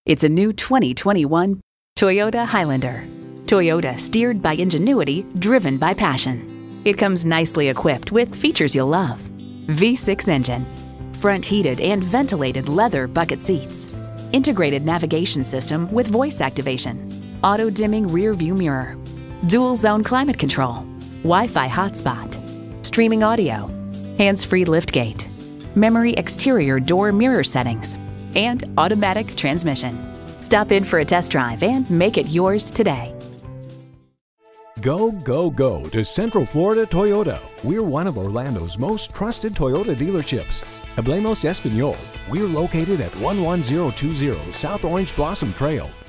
It's a new 2021 Toyota Highlander. Toyota, steered by ingenuity, driven by passion. It comes nicely equipped with features you'll love. V6 engine, front heated and ventilated leather bucket seats, integrated navigation system with voice activation, auto dimming rear view mirror, dual zone climate control, Wi-Fi hotspot, streaming audio, hands-free liftgate, memory exterior door mirror settings, and automatic transmission. Stop in for a test drive and make it yours today. Go, go, go to Central Florida Toyota. We're one of Orlando's most trusted Toyota dealerships. Hablemos Espanol. We're located at 11020 South Orange Blossom Trail.